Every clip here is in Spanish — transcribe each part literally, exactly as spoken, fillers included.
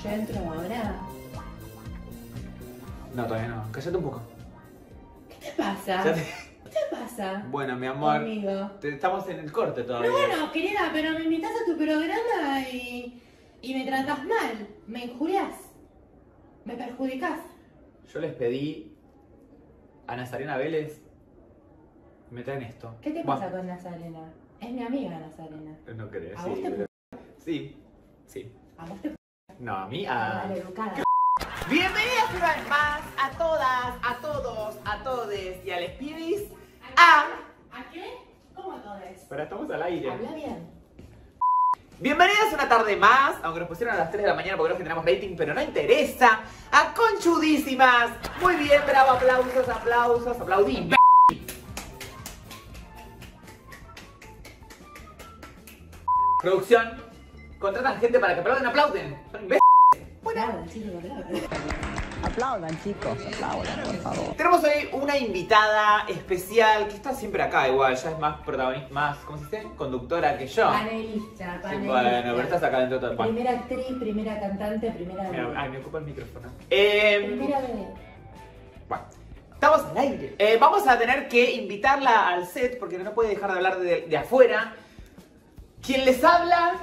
¿Yo entro ahora? No, todavía no. Cállate un poco. ¿Qué te pasa? Ya te- ¿Qué te pasa? Bueno, mi amor. Conmigo. te- Estamos en el corte todavía. Pero bueno, querida, pero me invitas a tu programa y, y me tratas mal, me injurias, me perjudicas. Yo les pedí a Nazarena Vélez. Me traen esto. ¿Qué te Buah, pasa con Nazarena? Es mi amiga Nazarena. No creo, ¿A sí. vos te pero- Sí, sí. A vos te No, a mí, a... Dale, educada. Bienvenidas una vez más a todas, a todos, a todes y a les pibis a... ¿A qué? ¿Cómo todes? Pero estamos al aire. Habla bien. Bienvenidas una tarde más, aunque nos pusieron a las tres de la mañana porque no generamos rating, pero no interesa. A Conchudísimas. Muy bien, bravo, aplausos, aplausos, aplaudí. Producción, contratan gente para que aplauden, aplauden. Son imbéciles. Aplaudan, chicos, aplaudan. Aplaudan, chicos, aplaudan, por favor. Tenemos hoy una invitada especial que está siempre acá igual, ya es más protagonista, más, ¿cómo se dice? Conductora que yo. Panelista, Sí, panelista. bueno, pero estás acá dentro de todo el pan. Primera actriz, primera cantante, primera Mira, bebé. ay, me ocupa el micrófono. Eh, Primera bebé. bueno, estamos al aire. Eh, vamos a tener que invitarla al set porque no puede dejar de hablar de, de afuera. ¿Quién les habla?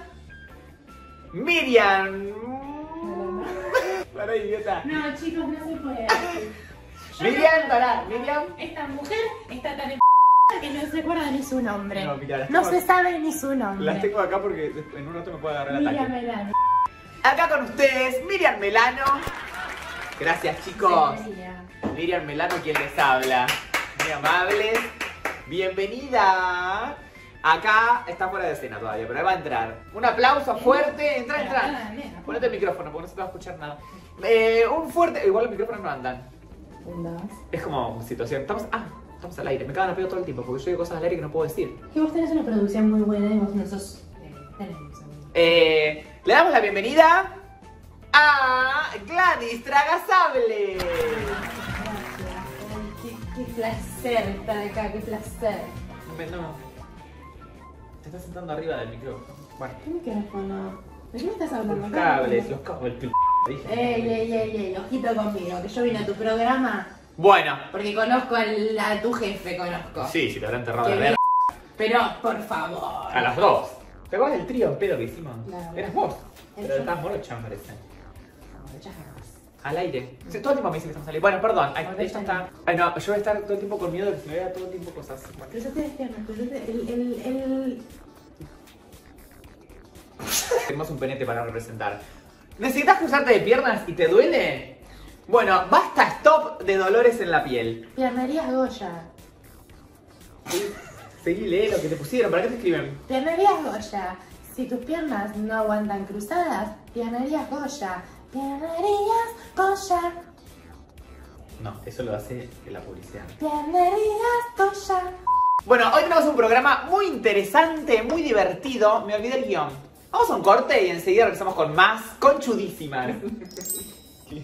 Miriam. Para idiota. No, chicos, no se puede. Yo Miriam, no- pará, Miriam. Esta mujer está tan en que no se acuerda ni su nombre. No, mira, las No tengo- se sabe ni su nombre. Las tengo acá porque en un rato me puede agarrar el Miriam ataque. Melano. Acá con ustedes, Miriam Melano. Gracias, chicos. Bienvenida. Miriam Melano, quien les habla. Muy amables. Bienvenida. Acá está fuera de escena todavía, pero ahí va a entrar. Un aplauso fuerte. Entra, entra. Ponete el micrófono porque no se te va a escuchar nada. Eh, un fuerte. Igual los micrófonos no andan. Un, dos. Es como situación. Estamos. Ah, estamos al aire. Me cagan a pedo todo el tiempo porque yo digo cosas al aire que no puedo decir. Que vos tenés una producción muy buena y vos no sos. Eh, tenemos, amigo. Eh, le damos la bienvenida a Gladys Tragasable. Gracias. Ay, qué, qué placer estar acá, qué placer. Me- No. Te estás sentando arriba del micrófono. Bueno. ¿Qué micrófono? ¿De qué me estás hablando? Los cables, los cables. El dije. Ey, ey, ey, ey, ojito conmigo, que yo vine a tu programa Bueno. porque conozco al- a, tu jefe, conozco. Sí, si te habrá enterrado Qué de ver. bien. Pero, por favor. A las dos. ¿Te acuerdas del trío en pedo que hicimos? Claro. Eras vos. El Pero yo. estás morocha, me parece. No, muchas gracias. Al aire. Sí, todo el tiempo me dice que estamos al aire. Bueno, perdón. Ay, Volvé esto al está. Ay, no, yo voy a estar todo el tiempo con miedo de que se me vea todo el tiempo cosas. Bueno. Cruzate las piernas, cruzate el, el, el... Tenemos un penete para representar. ¿Necesitas cruzarte de piernas y te duele? Bueno, basta stop de dolores en la piel. Piernerías Goya. Seguí, lee lo que te pusieron. ¿Para qué te escriben? Piernerías Goya. Si tus piernas no aguantan cruzadas, piernerías Goya. Piernerías Goya. No, eso lo hace la publicidad. Piernerías Goya. Bueno, hoy tenemos un programa muy interesante, muy divertido. Me olvidé el guión. Vamos a un corte y enseguida regresamos con más Conchudísimas. ¿Qué?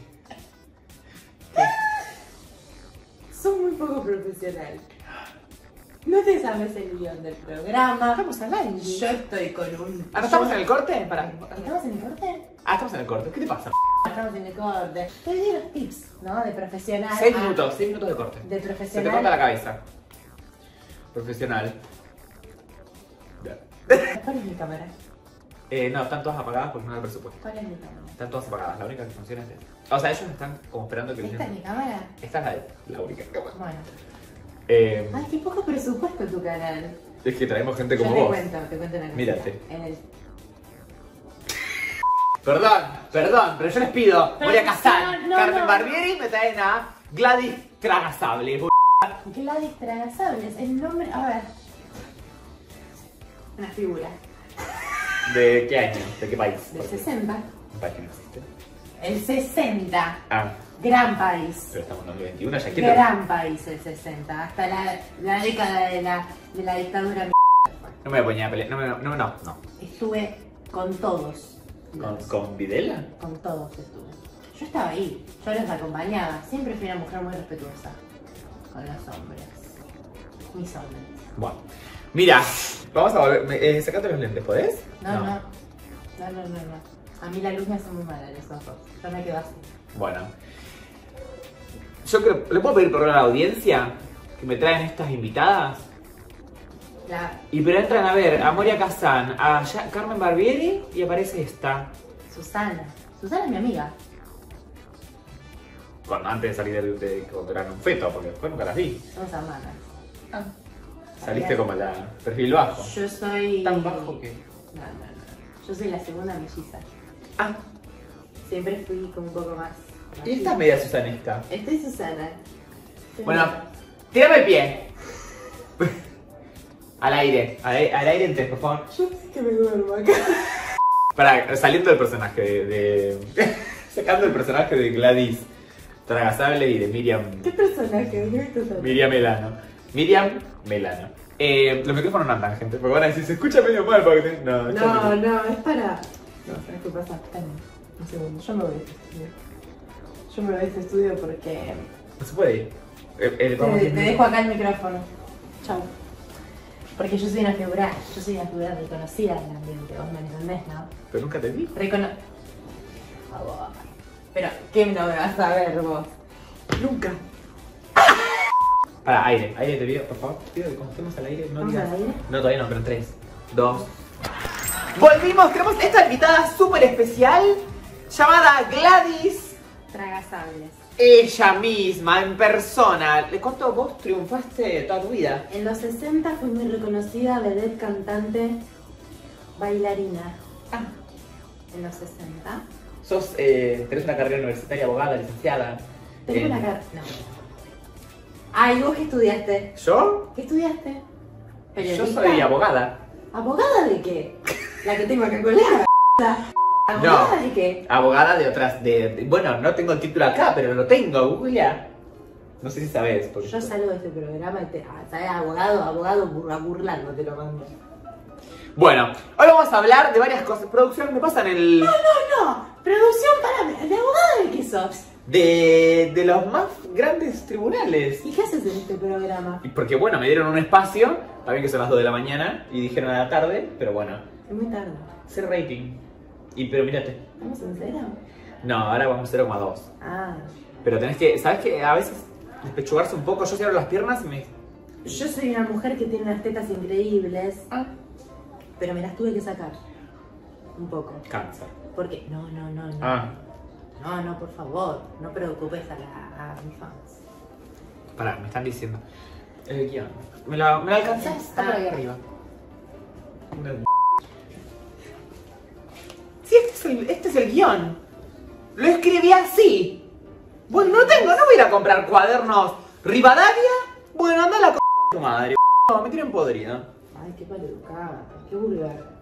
Sos muy poco profesional. No te sabes el guión del programa. Estamos al aire. Yo estoy con un... ¿Ah, no estamos en el corte? Pará. ¿Estamos en el corte? Ah, estamos en el corte. ¿Qué te pasa? Estamos en el corte. Te di los tips, ¿no? De profesional. Seis a- minutos, seis minutos de corte. De Se te profesional. corta la cabeza. Profesional. ¿Cuál es mi cámara? Eh, no, están todas apagadas porque no hay presupuesto. ¿Cuál es mi cámara? Están todas apagadas. La única que funciona es esta. O sea, ellos están como esperando que les ¿Esta es den- mi cámara? Esta es la, de- la única cámara. Bueno. Eh, Ay, qué poco presupuesto tu canal. es que traemos gente Yo como te vos. cuento, te cuento una cosa. Mírate. En el... Perdón, perdón, pero yo les pido, voy a Pero casar. no, no, Carmen no. Barbieri me traen a Gladys Tragasable. Gladys Tragasables, el nombre... A ver. Una figura. ¿De qué año? ¿De qué país? Del sesenta. Un país que no existe. El sesenta. Ah, Gran país. pero estamos en el veintiuno, ya quiero. Gran país el sesenta. Hasta la, la década de la, de la dictadura. No me voy a poner a pelear. No, no, no, no. no. Estuve con todos. ¿Con, los- con Videla? con todos estuve. Yo estaba ahí, yo los acompañaba. Siempre fui una mujer muy respetuosa con los hombres. Mis hombres. Bueno. Mira, vamos a volver. me- Eh, sacate los lentes, ¿podés? No, no. No, no, no, no. A mí la luz me hace muy mal en los ojos. Yo me quedo así. Bueno. Yo creo... ¿Le puedo pedir por a la audiencia que me traen estas invitadas? La... Y pero entran a ver a Moria Kazan, a Ya- Carmen Barbieri y aparece esta. Susana. Susana es mi amiga. Cuando, antes de salir de, de cuando eran un feto, porque después nunca las vi. Somos hermanas. Ah. Saliste como la perfil bajo. Yo soy... ¿Tan bajo que? No, no, no. Yo soy la segunda melliza. Ah. Siempre fui como un poco más... Y esta es media Susanesta. Esta es Susana. Bueno, tírame el pie. Al aire, al, aire- al aire en tres, por favor. Yo sé que me duermo acá. Para, saliendo del personaje de... de- sacando el personaje de Gladys Tragasable y de Miriam... ¿Qué personaje? ¿Qué personaje? Miriam Melano. Miriam Melano. Eh, los micrófonos no andan, gente, porque van a decir, se escucha medio mal porque... te-". No, No, escúchame. no, es para... No, ¿sabes qué pasa? Espérame, un segundo, yo me voy de este estudio. Yo me voy de este estudio porque... No se puede ir. Eh, eh, vamos Te, a- te dejo acá el micrófono. Chau. Porque yo soy una figura, yo soy una figura reconocida en el ambiente, vos me entendés, ¿no? Pero nunca te vi. Recono... Por favor. Pero, ¿qué no me vas a ver vos? Nunca. Para, aire, aire te pido, por favor. Te pido que cuando estemos al aire no ¿Vamos digas. al aire? No, todavía no, pero en tres, dos. Volvimos, tenemos esta invitada súper especial llamada Gladys. Tragasables. Ella misma, en persona. ¿De cuánto vos triunfaste toda tu vida? En los sesenta fui muy reconocida, vedette, cantante, bailarina. Ah, En los sesenta. sos, eh, tenés una carrera universitaria, abogada, licenciada. Tengo Eh, una cara... No. Ay, ¿vos qué estudiaste? ¿Yo? ¿Qué estudiaste? Yo ¿Periodista? soy abogada. ¿Abogada de qué? La que tengo acá colgada. ¿Abogada No. de qué? Abogada de otras, de, de- bueno, no tengo el título acá, pero lo tengo, googleá. No sé si sabes. Porque Yo salgo de este programa y te... Ah, ¿sabes? Abogado, abogado, burla, burlando te lo mando. Bueno, hoy vamos a hablar de varias cosas. Producción, me pasan el... No, no, producción, para ¿de abogado de qué sos? De, de los más grandes tribunales. ¿Y qué haces en este programa? Y porque bueno, me dieron un espacio, también que son las dos de la mañana, y dijeron a la tarde, pero bueno, Es muy tarde. hacer rating. Y pero mírate. ¿Estamos en cero? No, ahora vamos a cero coma dos. Ah. Pero tenés que, ¿sabes qué? A veces despechugarse un poco, yo cierro las piernas y me... Yo soy una mujer que tiene unas tetas increíbles, Ah, pero me las tuve que sacar. Un poco. cáncer. Porque, no, no, no, no. Ah, No, no, por favor, no preocupes a, la, a mis fans. pará, me están diciendo. El guión. ¿Me lo, me lo alcanzás? Está por ahí arriba. Sí, este es, el, este es el guión. Lo escribí así. Bueno, no tengo, no voy a ir a comprar cuadernos. ¿Rivadavia? Bueno, anda a la c*** tu madre. No, me tienen podrida. Ay, qué maleducada, qué vulgar.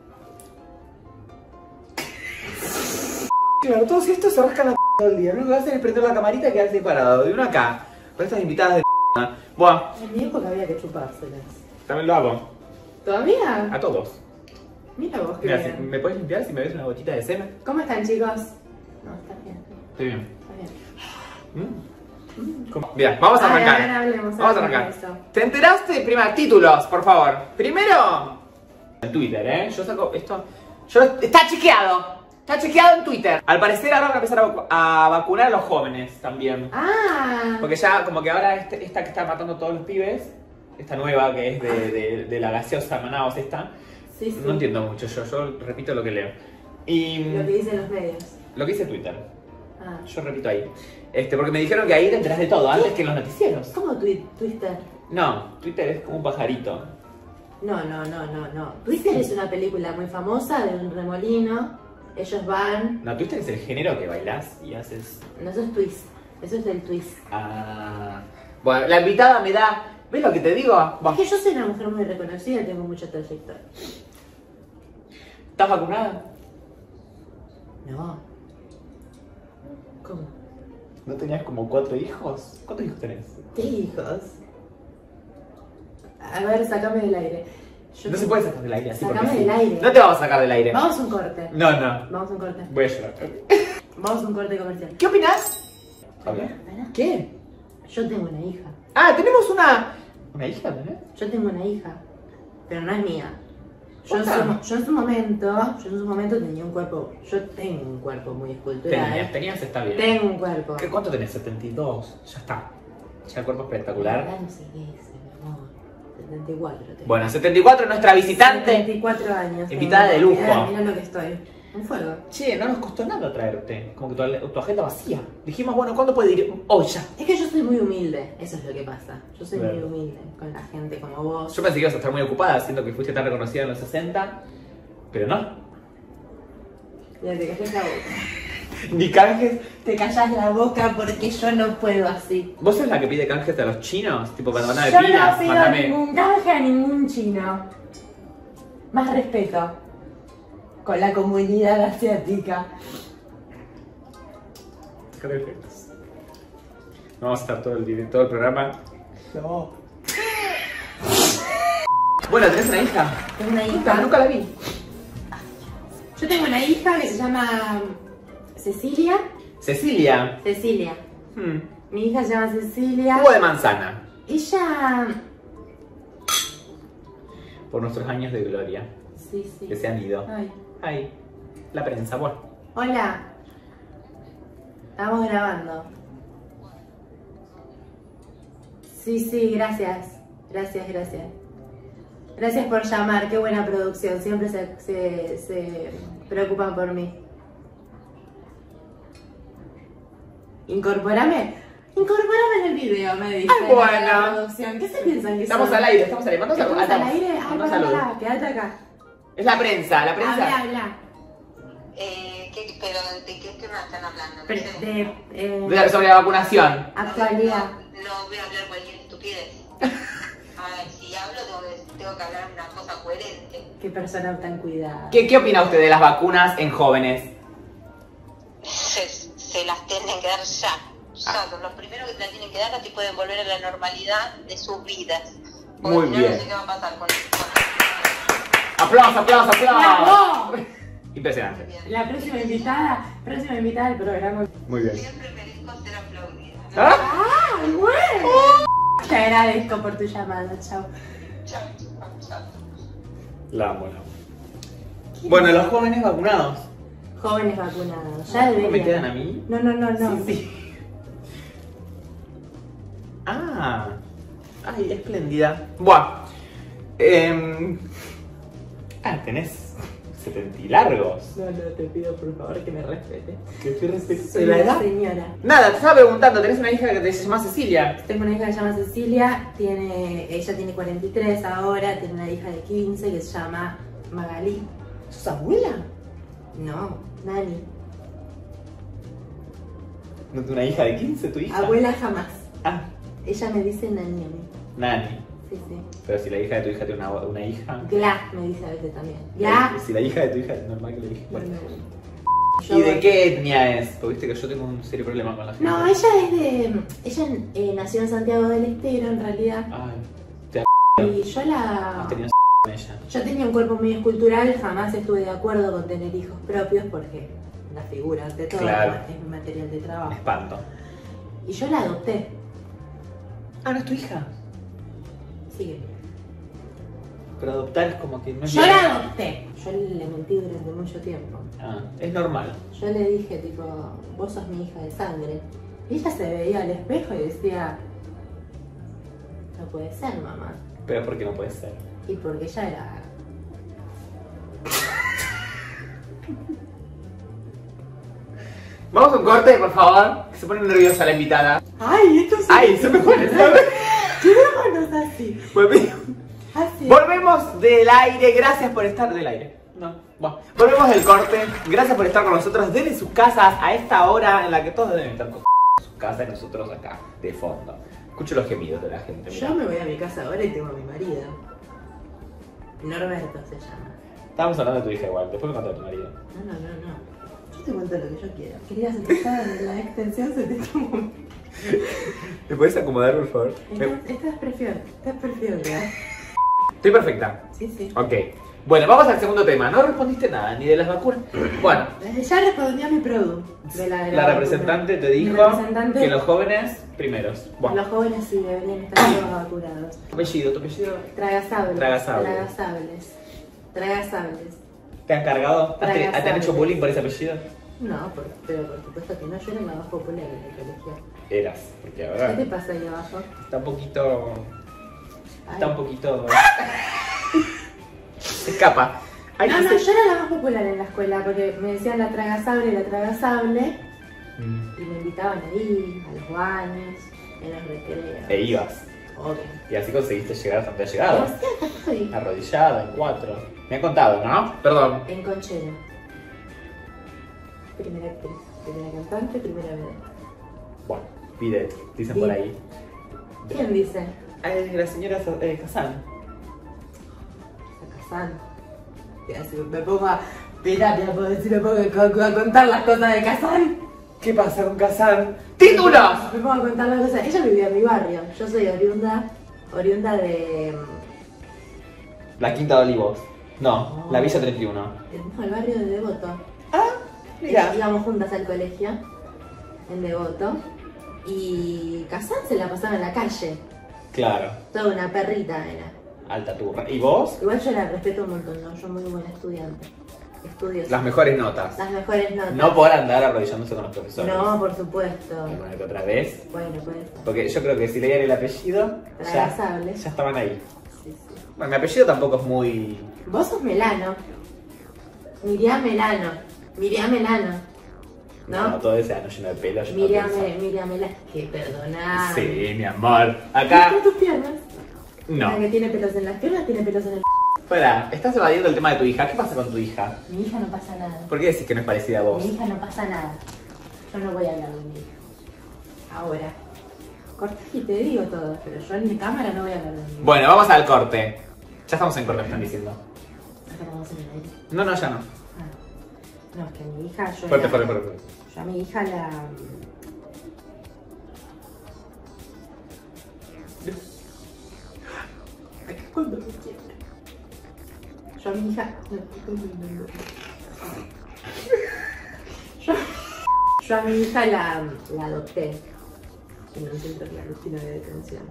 Claro, todos estos se rascan la c*** todo el día. Lo único que hacen es prender la camarita y quedarse parado. De uno acá. Con estas invitadas de c***. Bueno, En mi época había que chupárselas. también lo hago. ¿Todavía? A todos. Mira vos qué Mira, si bien. me puedes limpiar si me ves una gotita de semen. ¿Cómo están, chicos? No, está bien, Estoy bien. está bien. Mm. ¿Cómo? Mira, vamos a Ay, arrancar. a ver, hablemos, vamos a hablemos arrancar. de eso. ¿Te enteraste? Primero, títulos, por favor. Primero, en Twitter, ¿eh? Yo saco esto. Yo, está chequeado. Está chequeado en Twitter. Al parecer ahora van a empezar a, vacu- a vacunar a los jóvenes también. Ah, Porque ya, como que ahora este- esta que está matando a todos los pibes, esta nueva que es de, de- de la gaseosa Manaos esta, sí, sí. no entiendo mucho. Yo, yo repito lo que leo. Y Lo que dicen los medios. lo que dice Twitter. Ah. Yo repito ahí. Este, porque me dijeron que ahí te enterás de todo, antes que en los noticieros. ¿Cómo twi- Twister? No, Twitter es como un pajarito. No, no, no, no, no. Twister es una película muy famosa de un remolino. Ellos van... No, Twitter es el género que bailás y haces... No, eso es twist. Eso es del twist. Ah... Bueno, la invitada me da... ¿Ves lo que te digo? Es Va. que yo soy una mujer muy reconocida y tengo mucha trayectoria. ¿Estás vacunada? No. ¿Cómo? ¿No tenías como cuatro hijos? ¿Cuántos hijos tenés? ¿Qué hijos? A ver, sacame del aire. Yo No te- se puede sacar del aire así porque Sacame sí. del aire. No te vamos a sacar del aire. Vamos a un corte. No, no. Vamos a un corte. Voy a llorar. Vamos a un corte comercial. ¿Qué opinas? Espera, espera. ¿Qué? Yo tengo una hija. Ah, tenemos una... ¿Una hija, ¿no? Yo tengo una hija. Pero no es mía. Yo en, su, yo en su momento, yo en su momento tenía un cuerpo, yo tengo un cuerpo muy escultural. Tenías, tenías, está bien. Tengo un cuerpo. ¿Qué, ¿Cuánto tenés? setenta y dos. Ya está. Ya el cuerpo espectacular. No sé qué es, mi amor. setenta y cuatro tengo. Bueno, setenta y cuatro, nuestra visitante. setenta y cuatro años. Invitada de lujo. Mirá, mirá lo que estoy. Un fuego. Che, no nos costó nada traerte. Como que tu, tu agenda vacía. Dijimos, bueno, ¿cuándo puede ir? Hoy ya. Es que yo soy muy humilde, eso es lo que pasa. Yo soy Claro. muy humilde con la gente como vos. Yo pensé que ibas a estar muy ocupada, siendo que fuiste tan reconocida en los sesenta. Pero no. Ya te callas la boca. Ni canjes. Te callas la boca porque yo no puedo así. ¿Vos sos la que pide canjes a los chinos? Tipo, para mandar Yo pilas, no pido mandame. ningún canje a ningún chino. Más respeto con la comunidad asiática. Perfectos. Vamos a estar todo el, día- todo el programa. No. Bueno, ¿tenés una hija? Tengo una Nunca, hija. nunca la vi. Yo tengo una hija que se llama Cecilia. Cecilia. Cecilia. Hmm. Mi hija se llama Cecilia. Jugo de manzana. Ella. Por nuestros años de gloria. Sí, sí. Que se han ido. Ay. Ay, la prensa, bueno. Hola. Estamos grabando. Sí, sí, gracias. Gracias, gracias. Gracias por llamar, qué buena producción. Siempre se, se, se preocupan por mí. Incorpórame. Incorpórame en el video, me dice. Ay, bueno. La producción. ¿Qué se piensan que Estamos son? al aire, estamos al aire. Manda un saludo. ¿Estamos al Ah, aire? estamos. Ay, Manda un pará, saludo. pará, quédate acá. Es la prensa, la prensa. Habla, habla. Eh, ¿qué, pero ¿de qué tema están hablando? No Pre- sé. De, eh, De- Sobre la vacunación. actualidad. No, no voy a hablar cualquier estupidez. A ver, si hablo tengo que, tengo que hablar una cosa coherente. Qué persona tan cuidada. ¿Qué, ¿Qué opina usted de las vacunas en jóvenes? Se, se las tienen que dar ya. Ya, son los primeros que te las tienen que dar, así pueden volver a la normalidad de sus vidas. Porque Muy si no, bien. No sé qué va a pasar con con- ¡Aplausos, aplausos, aplausos! ¡Bravo! Impresionante. La próxima invitada, próxima invitada del programa. Muy bien. Siempre merezco ser aplaudida. ¿Ah? ¡Ah, bueno! Te agradezco por tu llamada, chao. Chao, chao, chao. La amo, la amo. Bueno, los jóvenes vacunados. Jóvenes vacunados, ya deberían. ¿Me quedan a mí? No, no, no, no. Sí, sí. Ah. Ay, espléndida. Buah. Eh... Ah, tenés setenta y largos. No, no, te pido por favor que me respete. ¿Qué te respeto? Soy una señora. Nada, te estaba preguntando, tenés una hija que se llama Cecilia. Tengo una hija que se llama Cecilia, tiene, ella tiene cuarenta y tres ahora, tiene una hija de quince que se llama Magalí. ¿Sos abuela? No, Nani. ¿No tengo una hija de quince, tu hija? Abuela jamás. Ah, Ella me dice Nani a mí. Nani. Sí, sí. Pero si la hija de tu hija tiene una, una hija. Gla me dice a veces también. Gla. Si la hija de tu hija es normal que le dije. Bueno. Yo- ¿Y de qué etnia es? Porque viste que yo tengo un serio problema con la gente. No, ella es de. Ella eh, nació en Santiago del Estero en realidad. Ay, te Y yo la. has tenido con ella. Yo tenía un cuerpo muy escultural, jamás estuve de acuerdo con tener hijos propios porque la figura ante todo Claro. es mi material de Me trabajo. espanto. Y yo la adopté. Ah, no es tu hija. Sigue. Pero adoptar es como que no es Yo bien. la adopté. Yo le mentí durante mucho tiempo. Ah, es normal. Yo le dije, tipo, vos sos mi hija de sangre. Y ella se veía al espejo y decía, no puede ser, mamá. Pero porque no puede ser. Y porque ella era... Vamos a un corte, por favor. Que se pone nerviosa la invitada. ¡Ay, esto es... Ay, se me pone, ¿sabes? Quedémonos así. Volvemos. Así. Volvemos del aire. Gracias por estar del aire. No. Bueno, volvemos del corte. Gracias por estar con nosotros desde sus casas a esta hora en la que todos deben estar con sus casas y nosotros acá de fondo. Escucho los gemidos de la gente. Mirá. Yo me voy a mi casa ahora y tengo a mi marido. Norberto se llama. Estábamos hablando de tu hija igual. Después me conté de tu marido. No, no, no, no. Yo te cuento lo que yo quiero. Querías empezar en la extensión, se te tomó. ¿Me puedes acomodar, por favor? Estás, estás preciosa, estás preciosa. Estoy perfecta. Sí, sí. Ok. Bueno, vamos al segundo tema. No respondiste nada, ni de las vacunas. Bueno, Ya respondió a mi produ. De la, de la vacuna. representante te Mi dijo representante- que los jóvenes primeros. Bueno, Los jóvenes sí deberían estar todos vacunados. tu apellido, tu apellido. Tragasables. Tragasables. Tragasables. Tragasables. ¿Te han cargado? ¿Te, ¿Te han Tragasables. hecho bullying por ese apellido? No, por, pero por supuesto que no, yo era la más popular en el colegio. Eras, porque ¿Qué ahora te pasa ahí abajo? está un poquito... Ay. Está un poquito... Se escapa. Ay, No, qué no, se- yo era la más popular en la escuela porque me decían la tragasable, la tragasable Mm. y me invitaban ahí, a los baños, en los recreos. E ibas. Obvio. Y así conseguiste llegar hasta donde has Pero llegado. sí, acá estoy. Arrodillada, en cuatro. Me han contado, ¿no? Perdón. En Conchero. Primera actriz, primera cantante, primera vedette. Bueno, pide, dicen Sí. por ahí. ¿Quién dice? Ay, la señora eh, Kazan. Kazan. Ya, si me pongo a... Mira, mira, puedo decir, me pongo a, a contar las cosas de Kazan. ¿Qué pasa con Kazan? ¡Títulos! Me pongo a contar las cosas. Ella vivía en mi barrio. Yo soy oriunda, oriunda de... La Quinta de Olivos. No, No. la Villa treinta y uno. No, el barrio de Devoto. Ah, mira. Íbamos juntas al colegio, en Devoto. Y Kazan se la pasaba en la calle. Claro, Toda una perrita era. alta turra. ¿Y vos? Igual yo la respeto un montón, ¿no? Yo muy buena estudiante. Estudiosa. Las mejores notas. Las mejores notas. No por andar arrodillándose con los profesores. No, por supuesto. Y ponerte otra vez. Bueno, puede ser. Porque yo creo que si leían el apellido, ya, Tragasable. ya estaban ahí. Sí, sí. Bueno, mi apellido tampoco es muy... Vos sos Melano. Miriam Melano. Miriam Melano. No, ¿No? todo ese año lleno de pelo. yo no Miriam, pensaba. Miriam Melano. Que perdonada. Sí, mi amor. Acá... ¿Tus piernas? No. La que tiene pelos en las piernas tiene pelos en el... Espera, estás evadiendo el tema de tu hija. ¿Qué pasa con tu hija? Mi hija no pasa nada. ¿Por qué decís que no es parecida a vos? Mi hija no pasa nada. Yo no voy a hablar de mi hija. Ahora. Cortás y te digo todo, pero yo en mi cámara no voy a hablar de mi hija. Bueno, vamos al corte. Ya estamos en corte, me están diciendo. Acá vamos en el aire. No, no, ya no. Ah. No, es que mi hija yo Fuerte, la- fuerte, fuerte. fuerte. Yo a mi hija la... Cuando me quiere. Yo a mi hija... Yo, yo a mi hija la, la adopté en un centro clandestino de detención.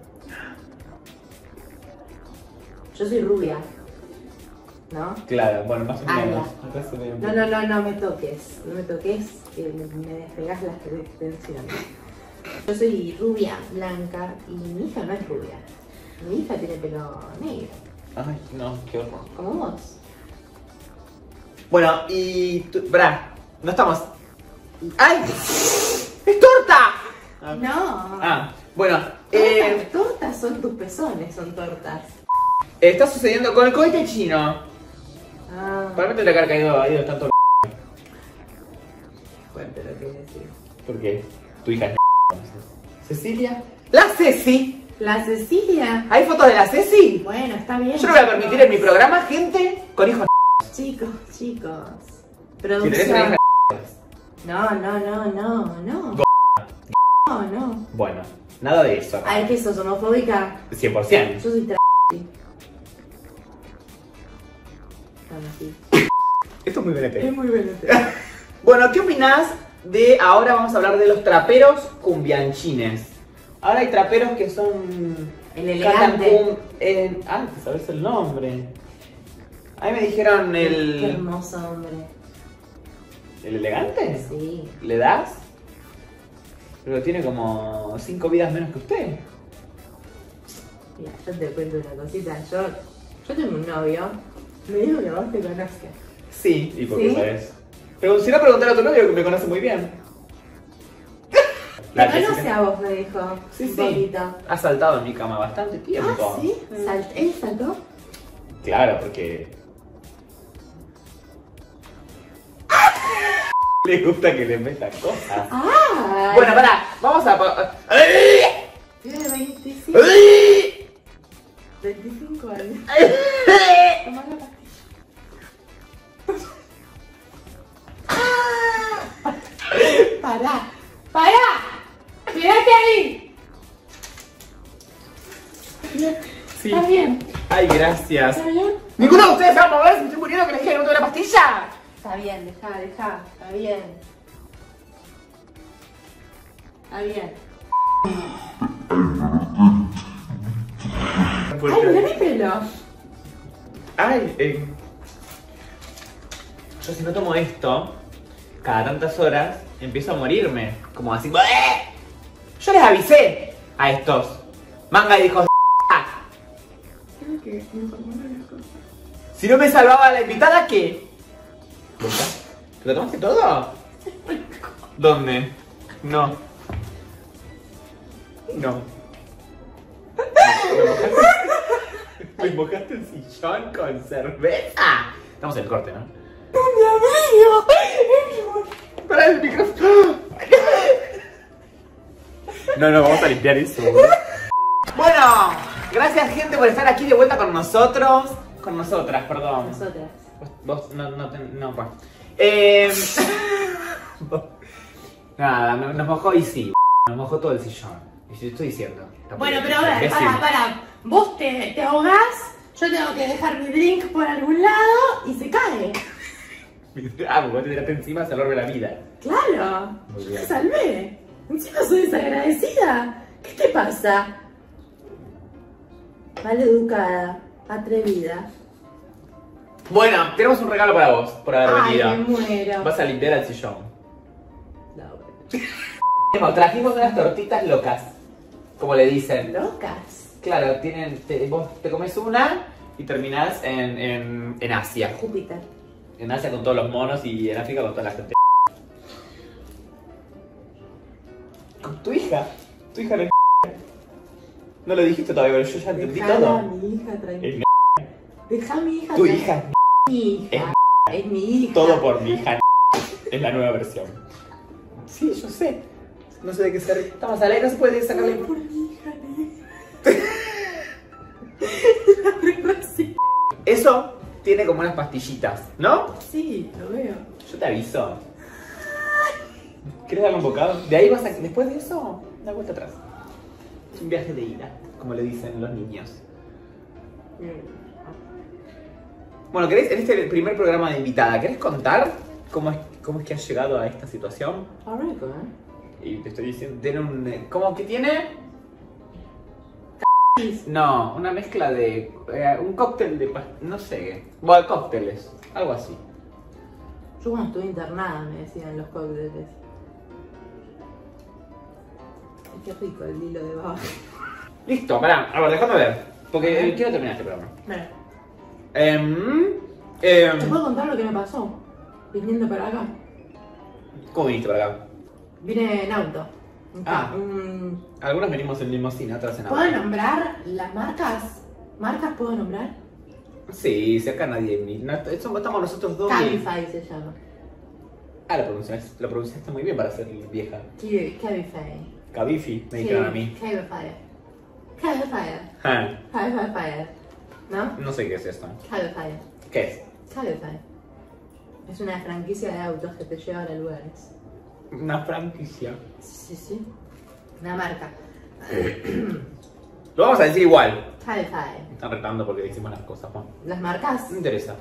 Yo soy rubia, ¿no? Claro, bueno, más o Ala. menos. Acá se ve un No, poco. no, no, no me toques, no me toques, que me, me despegas las tensiones. Yo soy rubia, blanca, y mi hija no es rubia. Mi hija tiene pelo negro, Ay, no, qué horror. como vos. Bueno, y... tú- Bra, no estamos... ¡Ay! ¡Es torta! Ah. No, Ah, bueno, eh, tortas, tortas son tus pezones, son tortas. está sucediendo con el cohete chino. Ah, Para mí tendría que haber caído ahí donde tanto... fuerte lo que decís. ¿Por qué? Tu hija es... ¿Cecilia? ¡La Ceci! La Cecilia. ¿Hay fotos de la Ceci? Bueno, está bien. Yo no voy a permitir en mi programa gente con hijos... Chicos, chicos. Si tenés una Producción. hija... No, no, no, no, no. No, no. Bueno, nada de eso. Ay, que sos homofóbica. cien por ciento. Yo soy tra... Bueno, sí. Esto es muy Es bien. muy bueno. Bueno, ¿qué opinás de ahora vamos a hablar de los traperos cumbianchines? Ahora hay traperos que son... El cantan elegante. cum- en- Ah, que sabes el nombre. A mí me dijeron Qué el... hermoso hombre. ¿El elegante? Sí. ¿Le das? Pero tiene como cinco vidas menos que usted. Mira, yo te cuento una cosita. Yo, yo tengo un novio. Me dijo que vos te conozcas. Sí, y porque ¿Sí? sabes. Pero si no, preguntar a tu novio que me conoce muy bien. Te conoce a vos, me dijo. Sí, un sí. poquito. Ha saltado en mi cama bastante tiempo. Ah, sí. Salt- ¿Él saltó? Claro, porque... Le gusta que le meta cosas. Ah. Bueno, pará, vamos a... Tiene veinticinco, veinticinco años. Tomá la pastilla. Pará. ¡Pará! ¡Quédate ahí! Sí. ¿Está bien? Ay, gracias. ¿Está bien? ¿Ninguno de ustedes se va a mover? ¿Me estoy muriendo que les dije que no tuve la pastilla? Está bien, dejá, dejá. Está bien. Está bien. Ay, mira mi pelo. Ay, eh, yo si no tomo esto, cada tantas horas, empiezo a morirme. Como así. ¡Bleh! Yo les avisé a estos manga de hijos de Creo que informaron las cosas. si no me salvaba la invitada, ¿qué? ¿Te lo tomaste todo? ¿Dónde? No. No. ¿Me mojaste el sillón con cerveza? Estamos en el corte, ¿no? ¡Mi amigo! ¡Para el micrófono! No, no, vamos a limpiar eso. Bueno, gracias gente por estar aquí de vuelta con nosotros. Con nosotras, perdón. Nosotras. Vos, vos no, no, no, pues. Eh, nada, nos, nos mojó y sí, nos mojó todo el sillón. Y te estoy diciendo. Bueno, pero a ver, para, para. Vos te, te ahogás, yo tengo que dejar mi drink por algún lado y se cae. Ah, vos te tiraste encima, salvarme la vida. Claro, Muy yo bien. te salvé. Encima soy desagradecida. ¿Qué te pasa? Maleducada, atrevida. Bueno, tenemos un regalo para vos por haber Ay, venido. me muero. Vas a limpiar el sillón. No, bueno. Trajimos unas tortitas locas, como le dicen. Locas. Claro, tienen, te, vos te comes una y terminás en, en, en Asia. Júpiter. En Asia con todos los monos y en África con toda la gente. Con tu hija. Tu hija no es. No lo dijiste todavía, pero yo ya entendí Dejala a todo. mi hija tranquila. Es Deja a mi hija tu tranquila. hija es Mi hija. Es Es mi hija. todo por mi hija. Es la nueva versión. Sí, yo sé. No sé de qué se ríe. Estamos al aire, no se puede sacarle. Por mi hija, La verdad, sí. Eso tiene como unas pastillitas, ¿no? Sí, lo veo. Yo te aviso. ¿Quieres darle un bocado? De ahí vas a... Después de eso, una vuelta atrás. Es un viaje de ida, como le dicen los niños. Bueno, ¿querés, en este primer programa de invitada, ¿querés contar cómo es, cómo es que has llegado a esta situación? Rico, ¿eh? Y te estoy diciendo, tiene un... ¿Cómo que tiene? No, una mezcla de... eh, un cóctel de... pas- no sé. Bueno, cócteles, algo así. Yo cuando estuve internada me decían los cócteles. Ay, qué rico el hilo de baba. Listo, pará, a ver, déjame ver. Porque eh, quiero terminar este programa. Bueno, Em, em, ¿te puedo contar lo que me pasó? Viniendo para acá. ¿Cómo viniste para acá? Vine en auto. Un- Ah. un- Algunos venimos en limusina, otras en auto. ¿Puedo nombrar las marcas? ¿Marcas puedo nombrar? Sí, si acá nadie... ni- No, eso- estamos nosotros dos. y- Cabify se llama. Ah, lo pronunciaste, lo pronunciaste muy bien para ser vieja. Qui- Cabify. Cabifi, me dijeron a mí. Cabify. Cabify. Ah, Cabify. ¿No? no sé qué es esto. Cabify. ¿Qué es? Cabify. Es una franquicia de autos que te lleva a lugares. Una franquicia. Sí, sí, sí. Una marca. Lo vamos a decir igual. Cabify. Me están retando porque decimos las cosas, Juan. Las marcas. No me interesa.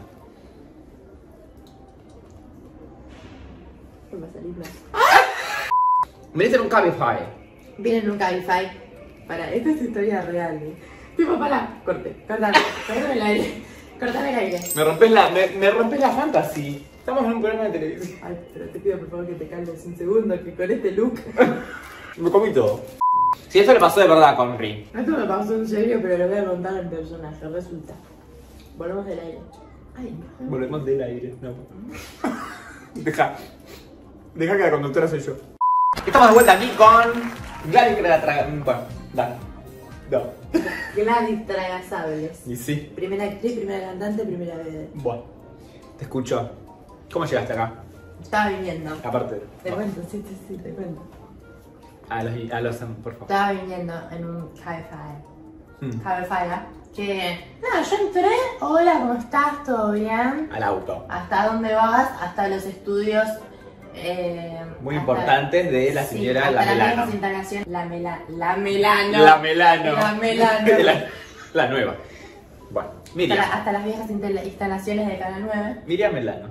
¿Qué va a salir mal? Venís en un Cabify. Vienen un Cabify. Para, esta es historia real. ¿Eh? Tipo, para, corte, cortame, cortame el aire. Cortame el aire. Me rompes la, me, me rompes la fantasy. Estamos en un programa de televisión. Ay, pero te pido por favor que te calmes un segundo, que con este look. Me comí todo. Si esto le pasó de verdad con Ri. Esto me pasó en serio, pero lo voy a contar en personaje. Resulta. Volvemos del aire. Ay, no. Volvemos del aire, no. Deja. Deja que la conductora soy yo. Estamos de vuelta aquí con Gladys que la traga. Bueno, dale. No. Gladys Tragasables. Y sí. Primera actriz, primera cantante, primera vedette. Bueno. Te escucho. ¿Cómo llegaste acá? Estaba viniendo. Aparte. Te no. cuento, sí, sí, sí, te cuento. A los, a los, por favor. Estaba viniendo en un Cabify. Hmm. Cabify, ¿eh? Que. Nada, yo entré. Hola, ¿cómo estás? ¿Todo bien? Al auto. ¿Hasta dónde vas? Hasta los estudios. Eh, Muy hasta- importantes de la sí, señora hasta La las Melano. viejas instalaciones. La Mela. La Melano. La Melano. La Melano. la, la nueva. Bueno, Hasta, Miriam. la- hasta las viejas intel- instalaciones de Canal nueve. Miriam Melano.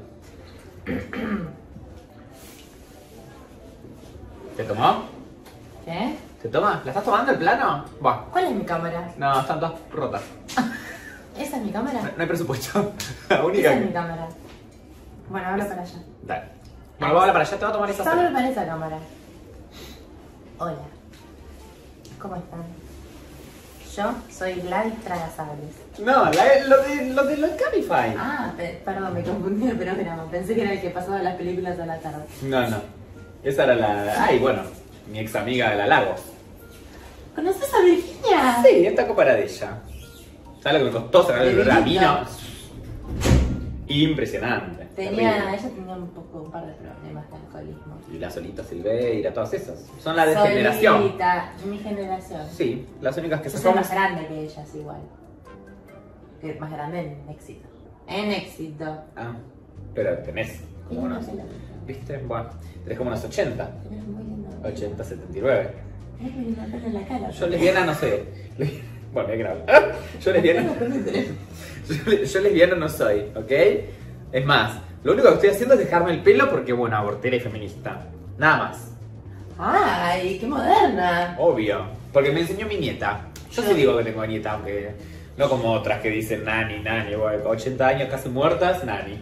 ¿Te tomó? ¿Qué? ¿Te toma? ¿La estás tomando el plano? Buah. ¿Cuál es mi cámara? No, están todas rotas. ¿Esa es mi cámara? No, no hay presupuesto. La Esa única es mi que... cámara. Bueno, habla para allá. Dale. Bueno, vamos a hablar para allá, te voy a tomar esa Habla selfie. para esa cámara. Hola. ¿Cómo están? Yo soy Gladys Tragasables. No, la, lo de lo de los Cabify. Ah, pe- perdón, me confundí el programa. Pensé que era el que pasaba las películas a la tarde. No, no. Esa era la. Ay, bueno, mi ex amiga de la Lagos. ¿Conoces a Virginia? Sí, esta copa era de ella. ¿Sabes lo que me costó sacar el De ramino? Benito. Impresionante. Tenía, terrible. ella tenía un poco, un par de problemas de alcoholismo. Y la Solita Silveira, todas esas. Son la de generación. Solita, mi generación. Sí, las únicas que Yo soy somos. más grande que ellas igual. Que más grande en éxito. En éxito. Ah, pero tenés Y como no unos. sé lo mismo. ¿Viste? Bueno, tenés como unos ochenta. Tenés muy lindo. ochenta, setenta y nueve. Tenés muy lindo pelo en la cara. Yo lesbiana no sé. Bueno, mira que no hablo. Yo lesbiana. Yo, yo lesbiana no soy, ¿ok? Es más, lo único que estoy haciendo es dejarme el pelo porque, bueno, abortera y feminista. Nada más. Ay, qué moderna. Obvio. Porque me enseñó mi nieta. Yo sí digo que tengo nieta, aunque no como otras que dicen nani, nani. Bueno, ochenta años casi muertas, nani.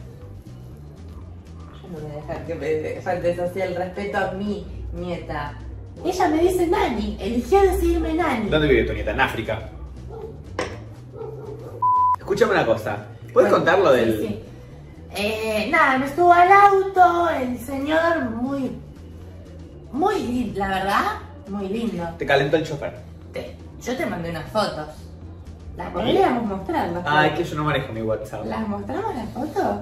Yo no voy a dejar que me faltes así el respeto a mi nieta. Ella me dice Nani, eligió decirme Nani. ¿Dónde vive tu nieta? En África. Escúchame una cosa. ¿Puedes Bueno, contar lo sí, del...? sí. Eh, nada, me estuvo al auto, el señor muy, muy lindo, la verdad, muy lindo. Te calentó el chofer. Te- yo te mandé unas fotos. ¿Las podríamos mostrar? Las Ah, es fotos? que yo no manejo mi WhatsApp. ¿Las mostramos las fotos?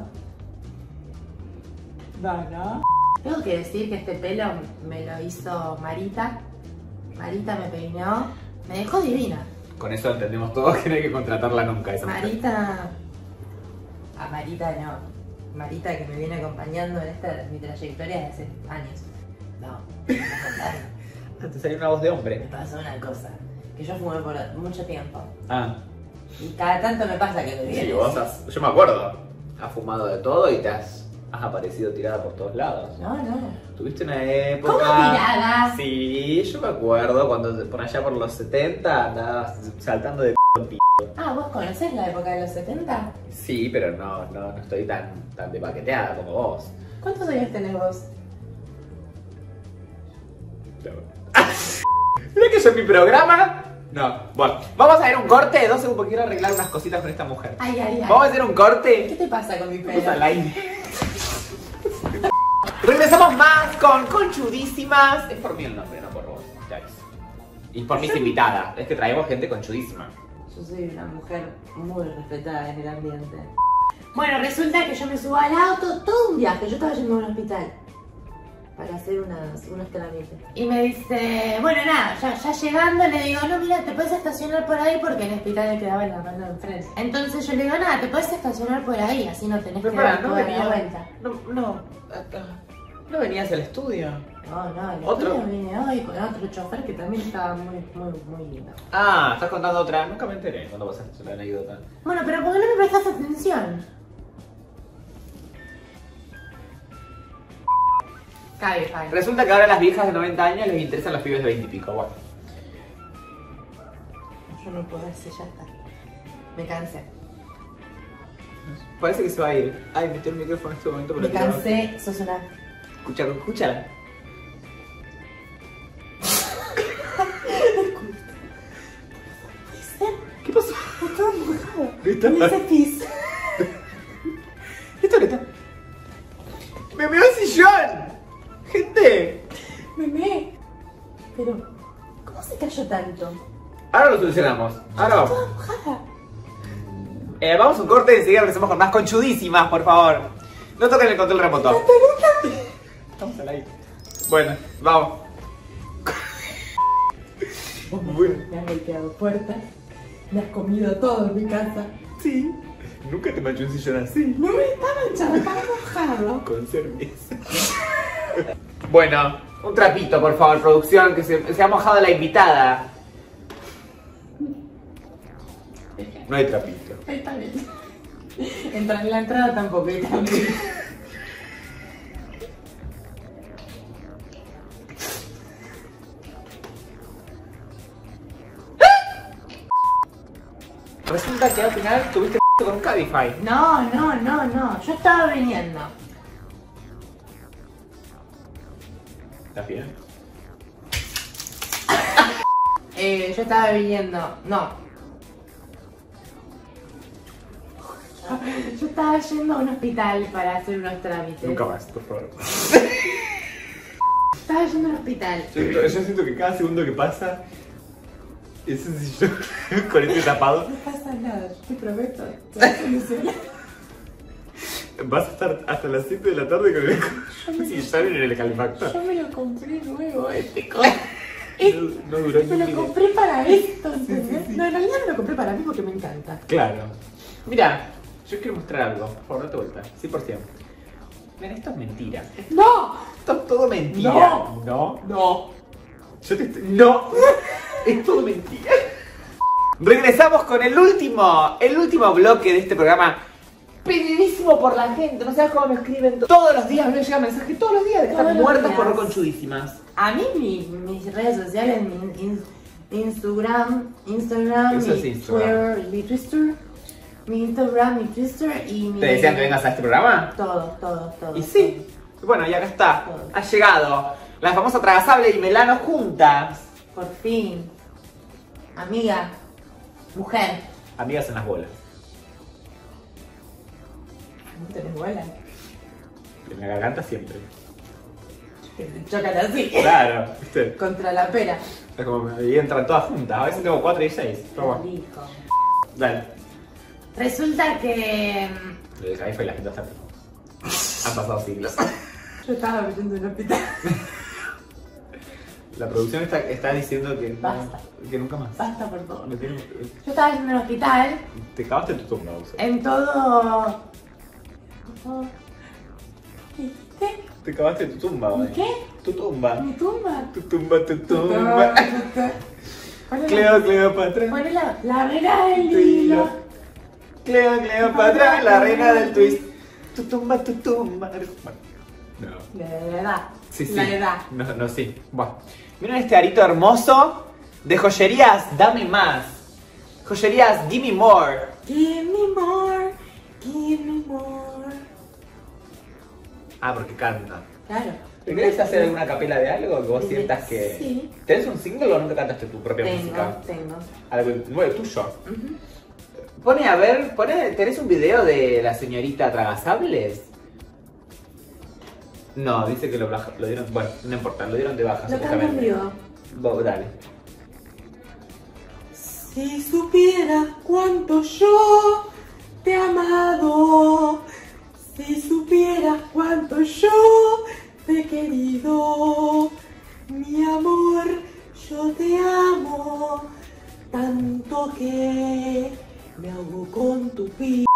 No, no. Tengo que decir que este pelo me lo hizo Marita. Marita me peinó, me dejó divina. Con eso entendemos todos que no hay que contratarla nunca esa mujer. Marita... A Marita no. Marita que me viene acompañando en esta mi trayectoria de hace años. No, me voy a contar. Ah, te salió una voz de Me hombre. pasó una cosa, que yo fumé por mucho tiempo. Ah, Y cada tanto me pasa que me viene. sí, vos has... Yo me acuerdo. Has fumado de todo y te has, has aparecido tirada por todos lados. No, no. Tuviste una época... ¿Cómo tirada? Sí, yo me acuerdo cuando por allá por los setenta andabas saltando de p*** en p***. Ah, ¿vos conocés la época de los setenta? Sí, pero no, no, no estoy tan, tan de paqueteada como vos. ¿Cuántos años tenés vos? Mira que yo en mi programa... No, bueno, vamos a ver un corte de dos segundos porque quiero arreglar unas cositas con esta mujer. Ay, ay, ay. Vamos a hacer un corte. ¿Qué te pasa con mi Vamos pelo? al aire. Regresamos más con Conchudísimas. Es por mí el nombre, no por vos. Ya ves. Y por mis invitadas. Es que traemos gente conchudísima. Yo soy una mujer muy respetada en el ambiente. Bueno, resulta que yo me subo al auto, todo un viaje. Yo estaba yendo a un hospital para hacer unas, unos trámites. Y me dice, bueno, nada, ya, ya llegando le digo, no, mira, te puedes estacionar por ahí porque el hospital me quedaba en la mano de enfrente. Entonces yo le digo, nada, te puedes estacionar por ahí, así no tenés que dar toda la vuelta. No, no. ¿No venías al estudio? No, no, el ¿Otro? estudio vine hoy con otro chofer que también estaba muy, muy, muy lindo. Ah, estás contando otra. Nunca me enteré cuando pasaste la anécdota. Bueno, pero ¿por qué no me prestaste atención? Cabify. Resulta que ahora a las viejas de noventa años les interesan los pibes de veinte y pico. Bueno. Yo no puedo decir, ya está. Me cansé. Parece que se va a ir. Ay, metí el micrófono en este momento. Me cansé, sos una... Escucha, escúchala. ¿Qué pasó? Estaba mojado. ¿Viste? Me hice pis. ¿Esto qué está? ¡Me meó el sillón! ¡Gente! Me meé. Pero, ¿cómo se cayó tanto? Ahora lo solucionamos. Ahora vamos. Toda mojada. Eh, vamos a un corte y enseguida regresamos con más Conchudísimas, por favor. No toquen el control remoto. Estamos al aire. Bueno, vamos. Bueno. Me has golpeado puertas. Me has comido todo en mi casa. Sí. Nunca te manché un sillón así. No me está manchado, estaba mojado. Con cerveza. Bueno, un trapito, por favor, producción, que se, se ha mojado la invitada. No hay trapito. Está bien. Entra en la entrada tampoco, está bien. Resulta que al final tuviste con un Cabify. No, no, no, no. Yo estaba viniendo. ¿Estás bien? Eh, yo estaba viniendo. No. Yo estaba yendo a un hospital para hacer unos trámites. Nunca más, por favor. Estaba yendo a un hospital. Yo, yo siento que cada segundo que pasa, ese sillón con este tapado, No pasa nada, yo te prometo. Te voy a solucionar. vas a estar hasta las siete de la tarde con el sillón en el calefactor. Yo me lo compré nuevo este No, no duró ni Me un lo día. compré para esto, ¿entendés? No, en realidad me lo compré para mí porque me encanta. Claro. Mira, yo quiero mostrar algo. Por favor, date vuelta. cien por ciento. Mira, esto es mentira. ¡No! Esto es todo mentira. No. No. ¡No! Yo te estoy... No. Es todo mentira. Regresamos con el último, el último bloque de este programa. Pedidísimo por la gente. No sabes cómo me escriben. Todos los días me llegan mensajes. Todos los días de que Todos están los muertas días. por no conchudísimas. A mí mi, mis redes sociales, mi in- Instagram, Instagram, Eso mi es Instagram. Twitter, mi Twitter, mi Instagram, mi Twitter y mi... ¿Te decían que vengas a este programa? Todo, todo, todo. Y sí. Bueno, y acá está. Todo. Ha llegado la famosa Tragasable y Melano juntas. Por fin. Amiga, mujer. Amigas en las bolas. ¿No tenés bola? En la garganta siempre. Que te chocan así. Claro, ¿viste? Contra la pera. Es como me entran todas juntas. A veces tengo cuatro y seis. Pero bueno. Rico. Dale. Resulta que Lo de Cabify la gente está. Han pasado siglos. yo estaba viviendo en un hospital. La producción está, está diciendo que, no- Basta. que nunca más. Basta, por favor. No tiene- Yo estaba yendo en un hospital Te cavaste tu tumba, Uso. en todo... ¿Qué dijiste? Te cavaste tu tumba, ¿Mi güey. qué? Tu tumba. ¿Mi tumba? Tu tumba, tu tumba. Ponle Cleo, la, Cleopatra. ponle la, la reina del Tu hilo. hilo. Cleo, Cleopatra, la reina del twist. Tu tumba, tu tumba. Bueno, no. La edad. Sí, sí. La edad. No, no, sí. Bueno. Miren este arito hermoso de joyerías, dame más. Joyerías, gimme more. Give me more, give me more. Ah, porque canta. Claro. ¿Te querés hacer alguna capela de algo que vos Sí. sientas que... Sí. ¿Tenés un single o nunca cantaste tu propia Tengo, música? tengo. Algo nuevo tuyo. Ujú. Pone a ver, pone, ¿tenés un video de la señorita Tragasables? No, dice que lo, baja- lo dieron, bueno, no importa, lo dieron de baja Lo canto en supuestamente. vivo. Vos, dale. Si supieras cuánto yo te he amado, si supieras cuánto yo te he querido, mi amor, yo te amo, tanto que me ahogo con tu pito.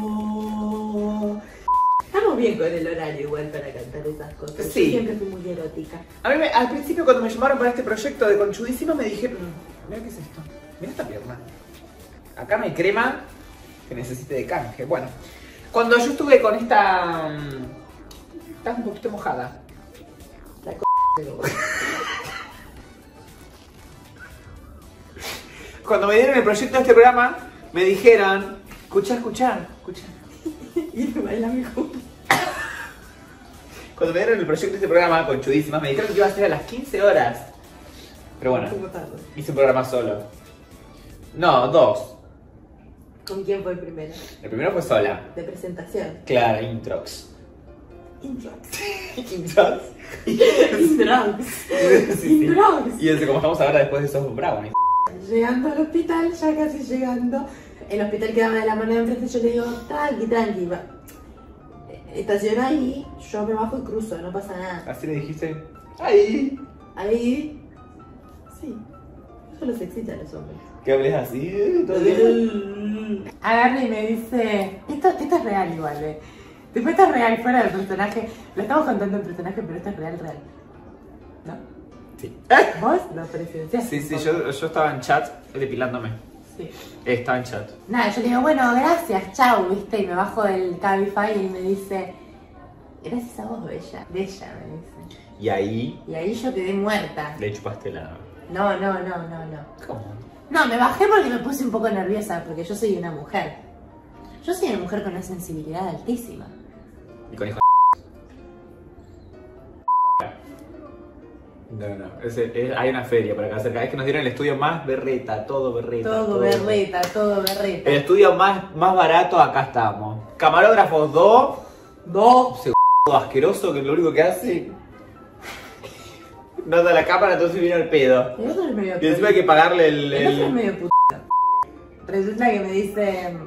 Estamos bien con el horario igual para cantar esas cosas. Sí. Yo siempre fui muy erótica. A mí me- al principio cuando me llamaron para este proyecto de Conchudísima me dijeron, mira qué es esto, mira esta pierna. Acá no hay crema que necesite de canje. Bueno, cuando yo estuve con esta... mm, estás un poquito mojada. La c pero bueno. Cuando me dieron el proyecto de este programa, me dijeron, escuchá, escuchá, escuchá. Y me baila mejor. Cuando me dieron el proyecto de este programa, Conchudísimas, me dijeron que iba a ser a las quince horas. Pero bueno, ¿Cómo tarde? hice un programa solo. No, dos. ¿Con quién fue el primero? El primero fue sola. De presentación. Clara, introx. Introx. Introx. Introx. Sí, sí. Introx. Y desde como estamos ahora después de esos brownies. Llegando al hospital, ya casi llegando. El hospital quedaba de la mano de enfrente. Yo le digo, tranqui, tranqui. va. Estaciona ahí, yo me bajo y cruzo, no pasa nada. Así le dijiste. ¡Ay! Ahí. Sí. Eso los excita a los hombres. Que hables así, todo bien. Agarra y me dice, esto, esto es real igual, eh. Después esto es real, fuera del personaje. Lo estamos contando en personaje, pero esto es real, real. ¿No? Sí. ¿Vos lo presenciaste? Sí, sí, yo, yo estaba en chat depilándome. Sí. Estaba en chat. Nada, yo le digo, bueno, gracias, chau, viste, y me bajo del Cabify y me dice, gracias a vos, Bella. Bella, me dice. Y ahí Y ahí yo quedé muerta. le chupaste la... No, no, no, no, no. ¿Cómo? No, me bajé porque me puse un poco nerviosa, porque yo soy una mujer. Yo soy una mujer con una sensibilidad altísima. Y con hijos. No, no, es, es, hay una feria por acá cerca. Es que nos dieron el estudio más berreta, todo berreta. Todo, todo berreta, todo berreta. El estudio más, más barato, acá estamos. Camarógrafos dos. Dos. Segundo asqueroso que lo único que hace. No da la cámara, entonces viene el pedo. El otro es medio Y encima hay que pagarle el. El otro es el... medio puta. Resulta que me dice.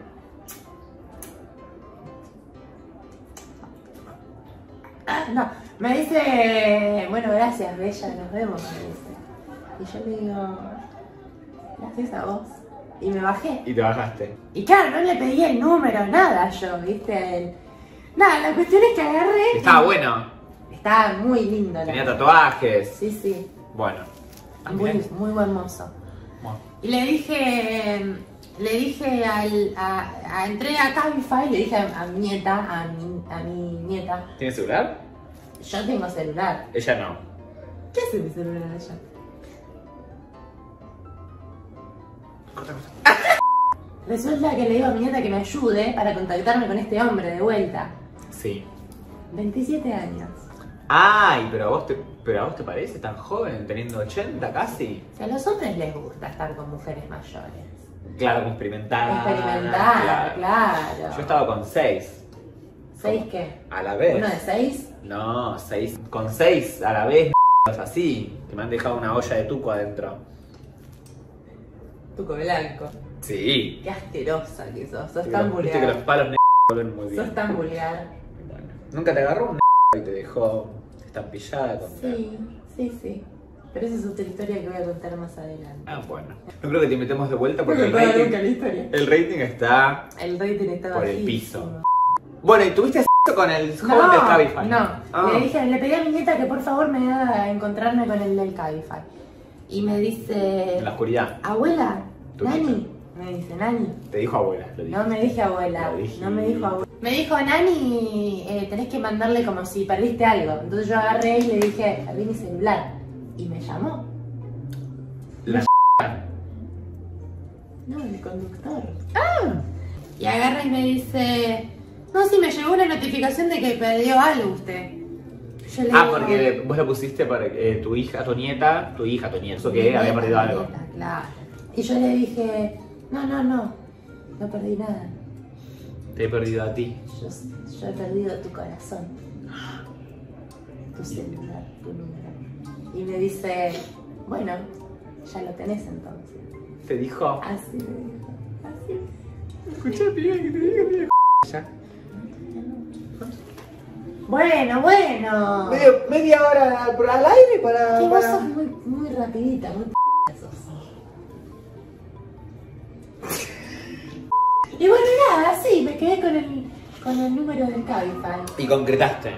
Ah, no. Me dice, bueno, gracias, Bella, nos vemos, me dice. Y yo le digo, gracias a vos. Y me bajé. Y te bajaste. Y claro, no le pedí el número, nada yo, viste, a él. Nada, la cuestión es que agarré. Estaba bueno. Estaba muy lindo. Tenía la tatuajes. Sí, sí. Bueno. Muy, muy buen mozo. Bueno. Y le dije, le dije al, a, a, entré a Cabify, le dije a, a mi nieta, a mi, a mi nieta. ¿Tiene celular? Yo tengo celular. Ella no. ¿Qué hace mi celular allá? Resulta que le digo a mi nieta que me ayude para contactarme con este hombre de vuelta. Sí. veintisiete años. Ay, pero a vos te, pero a vos te parece tan joven, teniendo ochenta casi. O sea, a los hombres les gusta estar con mujeres mayores. Claro, como experimentada. Experimentar, Claro. claro. Yo estaba con seis. ¿Seis qué? A la vez. ¿Uno de seis? No, seis. Con seis a la vez, así. Que me han dejado una olla de tuco adentro. Tuco blanco. Sí. Qué asquerosa que sos. Sos Viste tan que los- Viste que los vulgar. palos negros vuelven muy bien. Sos tan vulgar. Bueno. ¿Nunca te agarró un y te dejó estampillada con Sí, sí, sí. Pero esa es otra historia que voy a contar más adelante. Ah, bueno. No creo que te invitemos de vuelta porque No el me acuerdo rating, nunca la historia. el rating está El rating está por el bajísimo. piso. Bueno, ¿y tuviste sexo con el joven No, del Cabify? no. Ah. Le dije, le pedí a mi nieta que por favor me haga encontrarme con el del Cabify. Y me dice, En la oscuridad. abuela, Tu Nani. Me dice, Nani. Te dijo abuela, lo dije. No me dije abuela, Lo dije. no me dijo abuela. Me dijo, Nani, eh, tenés que mandarle como si perdiste algo. Entonces yo agarré y le dije, abrí mi celular. Y me llamó. La No, el conductor. ¡Ah! Y agarra y me dice, no, sí, me llegó una notificación de que perdió algo usted. Yo le Ah, digo, porque vos lo pusiste para eh, tu hija, tu nieta, tu hija, tu nieto, mi que nieta, había perdido mi algo. nieta, claro. Y yo le dije, no, no, no, no perdí nada. Te he perdido a ti. Yo, yo he perdido tu corazón, tu celular, tu número. Y me dice, bueno, ya lo tenés entonces. ¿Te dijo? Así me dijo, así. Escuché, pibe, que te digo, pibe. Ya. Bueno, bueno. Medio, media hora al, al aire para... Que vos para... sos muy, muy rapidita, muy p*** sos. Y bueno, nada, sí, me quedé con el, con el número del Cabify. Y concretaste.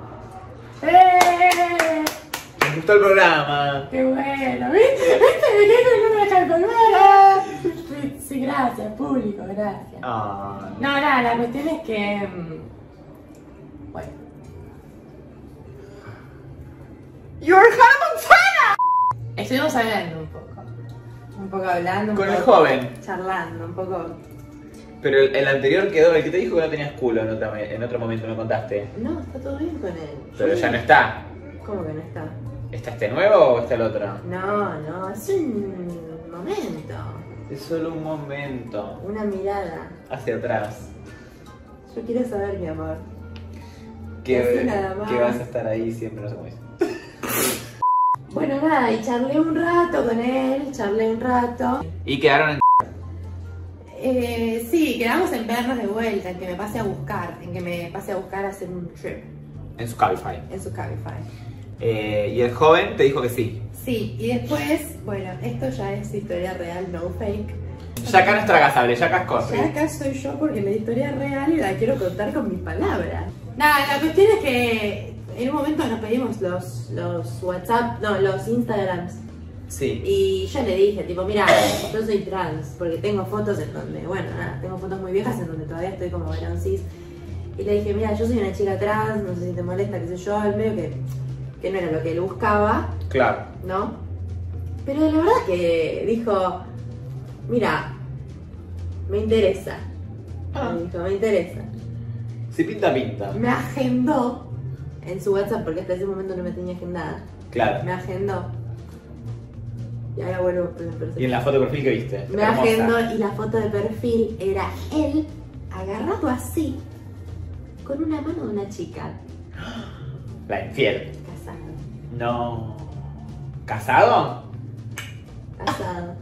¡Eh! Me gustó el programa. ¡Qué bueno! ¿Viste? ¿Viste? Me quedé con el número del Cabify. Sí, sí, gracias, público, gracias. Ah, No, nada, la cuestión es que... mm, Bueno. You're Hannah Montana. Estuvimos hablando un poco. Un poco hablando, un Con el poco joven. charlando, un poco... Pero el, el anterior quedó, el que te dijo que no tenías culo en, otra, en otro momento me contaste. No, está todo bien con él. Pero ya no está. ¿Cómo que no está? ¿Está este nuevo o está el otro? No, no, es un momento. Es solo un momento. Una mirada. Hacia atrás. Yo quiero saber, mi amor. Que, Así nada más. que vas a estar ahí siempre, no sé cómo es. Bueno, nada, y charlé un rato con él, charlé un rato. Y quedaron en... Eh, sí, quedamos en vernos de vuelta, en que me pase a buscar, en que me pase a buscar a hacer un trip en su Cabify. en su Cabify. Eh, y el joven te dijo que sí. Sí, y después, bueno, esto ya es historia real, no fake. Ya acá no es tragasable, ya acá es Ya corre. acá soy yo porque la historia real la quiero contar con mis palabras. Nada, la cuestión es que en un momento nos pedimos los, los WhatsApp, no, los Instagrams. Sí. Y yo le dije, tipo, mira, yo soy trans, porque tengo fotos en donde, bueno, nada, tengo fotos muy viejas en donde todavía estoy como varón cis. Y le dije, mira, yo soy una chica trans, no sé si te molesta, qué sé yo, al medio que, que no era lo que él buscaba, Claro. ¿no? Pero la verdad que dijo, mira, me interesa, Ah. Me dijo, me interesa. Si pinta, pinta. Me agendó en su WhatsApp, porque hasta ese momento no me tenía agendada. Claro. Me agendó. Y ahora vuelvo a la persona. ¿Y en la foto de perfil que viste? Me Hermosa. agendó y la foto de perfil era él agarrado así, con una mano de una chica. La infiel. Casado. No. ¿Casado? Casado.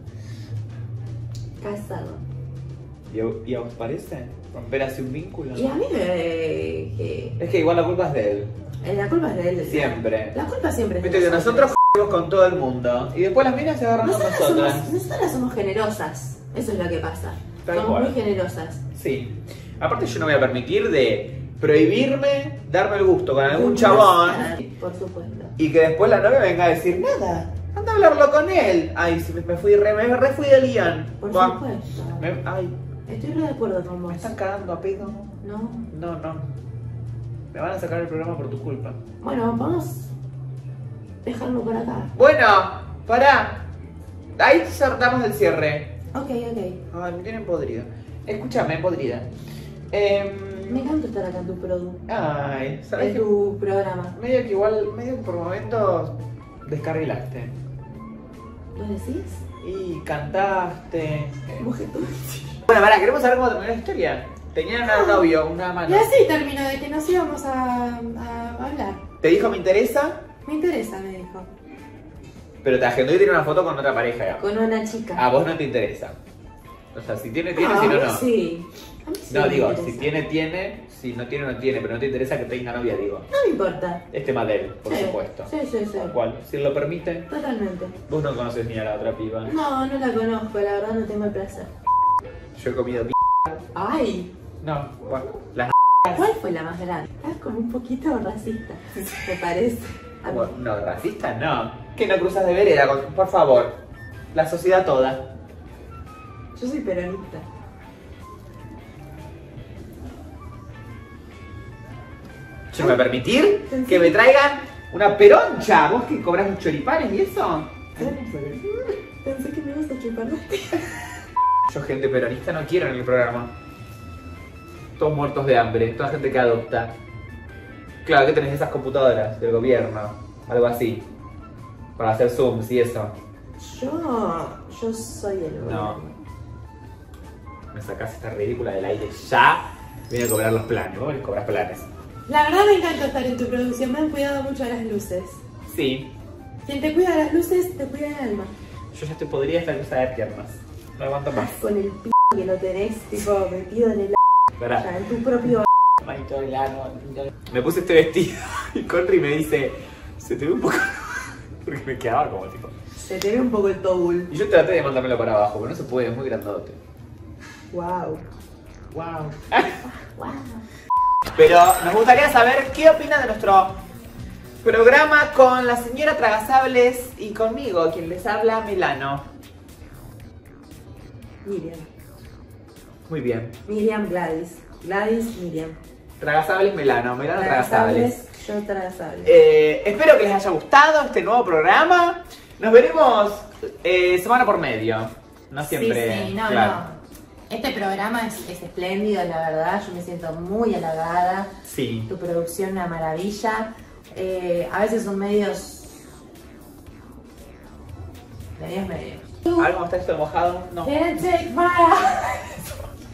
Casado. ¿Y a, y a vos parece? ¿Romper así un vínculo? Y a mí me... que- Es que igual la culpa es de él. eh, La culpa es de él. Siempre. La culpa siempre es de Viste que nosotros jodemos con todo el mundo. Y después las minas se agarran con Nosotras nosotras. somos, nosotras somos generosas. Eso es lo que pasa. Tal somos cual. muy generosas. Sí. Aparte yo no voy a permitir de prohibirme darme el gusto con algún chabón Por supuesto. y que después la novia venga a decir nada. Anda a hablarlo con él. Ay, si me, me fui re, me re fui de guión. Por Buah. supuesto. Me- ay, Estoy re de acuerdo con vos. me están cagando a pedo. ¿No? No, no. Me van a sacar el programa por tu culpa. Bueno, vamos dejarlo por acá. Bueno, pará. Ahí damos el cierre. Ok, ok. Ay, me tienen podrido. Escúchame, podrida. Eh, Me encanta estar acá en tu produ. Ay, ¿sabes En qué? tu programa. Medio que igual, medio que por momentos descarrilaste. ¿Lo decís? Y cantaste. Mujer, tú. Bueno, pará, queremos saber cómo terminó la historia. Tenían un novio, una mano. Y así terminó de que nos íbamos a, a hablar. Te dijo me interesa, Me interesa, me dijo. pero te agendó y tiene una foto con otra pareja. Con una chica. A vos no te interesa. O sea, si tiene, tiene, Ah, si no, a mí no. sí. A mí sí No, me digo, interesa. si tiene, tiene. Si no tiene, no tiene. Pero no te interesa que tenga novia, digo. No me importa. Es tema de él, por Sí, supuesto. Sí, sí, sí. Tal cual. Si él lo permite, Totalmente. vos no conoces ni a la otra piba. No, no la conozco, la verdad no tengo el placer. Yo he comido p. Ay, No, bueno, las ¿cuál fue la más grande? Estás como un poquito racista, me parece. A mí. Bueno, no, racista no. Que no cruzas de vereda, con- por favor. La sociedad toda. Yo soy peronista. Yo no voy a permitir que me traigan una peroncha. ¿Vos que cobras los choripanes y eso? Pensé que me ibas a chupar la tía. Yo gente peronista no quiero en el programa. Todos muertos de hambre, toda gente que adopta. Claro, que tenés esas computadoras del gobierno, algo así. Para hacer zooms y eso. Yo, yo soy el No. gobierno. Me sacás esta ridícula del aire ya. Vine a cobrar los planes. Vos me cobras planes. La verdad me encanta estar en tu producción, me han cuidado mucho las luces. Sí. Quien te cuida las luces, te cuida el alma. Yo ya estoy podrida esta cosa de piernas. No aguanto más. Con el p que lo tenés, tipo, metido en el Pará. a, en tu propio a. Manito del ano. Me puse este vestido y Conry me dice, se te ve un poco... Porque me quedaba como tipo... Se te ve un poco el tobul. Y yo traté de mandármelo para abajo, pero no se puede, es muy grandote. Wow. Wow. Wow. Pero nos gustaría saber qué opina de nuestro programa con la señora Tragasables y conmigo, quien les habla, Milano. Miriam. Muy bien. Miriam Gladys. Gladys Miriam. Tragasables, Milano. Milano Tragasables. Yo Tragasables. Eh, espero que les haya gustado este nuevo programa. Nos veremos eh, semana por medio. No siempre. Sí, sí, no, claro. no. Este programa es, es espléndido, la verdad. Yo me siento muy halagada. Sí. Tu producción, una maravilla. Eh, a veces son medios. Medios, medios. ¿Algo está esto mojado? No. Can't take my eyes.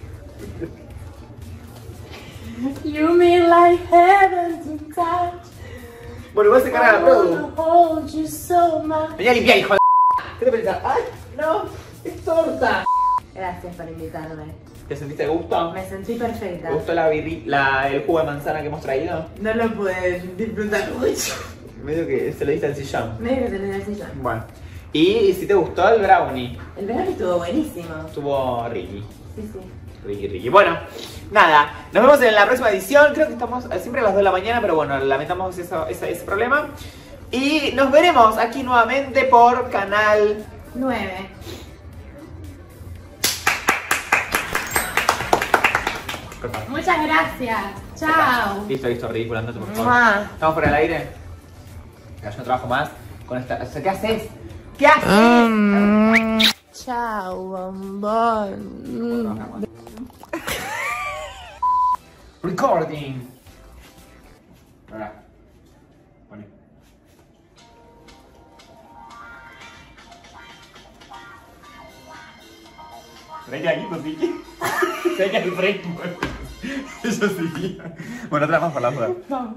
You mean like heaven to touch. Bueno, voy a sacar a la I produ. wanna hold you so much. Venía a limpiar, hijo de... ¿Qué te pensás? ¡Ay, no! ¡Es torta! Gracias por invitarme. ¿Te sentiste gusto? Me sentí perfecta. ¿Te gustó la birri... la... el jugo de manzana que hemos traído? No lo pude disfrutar mucho. Medio que se lo diste al sillón. Medio que tenés el sillón. Bueno. Y si te gustó el brownie, El verano estuvo buenísimo. estuvo Ricky. Sí, sí. Ricky, Ricky. Bueno, nada. Nos vemos en la próxima edición. Creo que estamos siempre a las dos de la mañana, pero bueno, lamentamos eso, ese, ese problema. Y nos veremos aquí nuevamente por Canal Nueve. Muchas gracias. Chao. Listo, listo, ridículo, andate por favor. Mua. ¿Estamos por el aire? Ya, yo no trabajo más con esta... o sea, ¿qué haces? ¿Qué haces? Chao, bombón. Trabajamos. recording. Ahora. Poné. Trae aquí, pues sí. Trae que el break. Eso sí. Bueno, otra más por la duda. Vamos.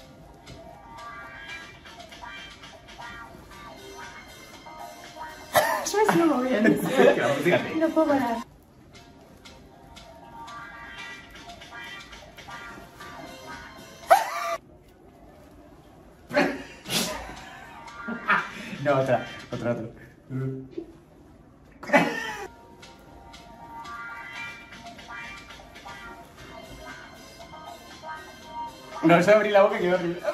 Yo me sigo moviendo. No puedo parar. No, otra, otra, otra. No, yo abrí la boca y quedó horrible.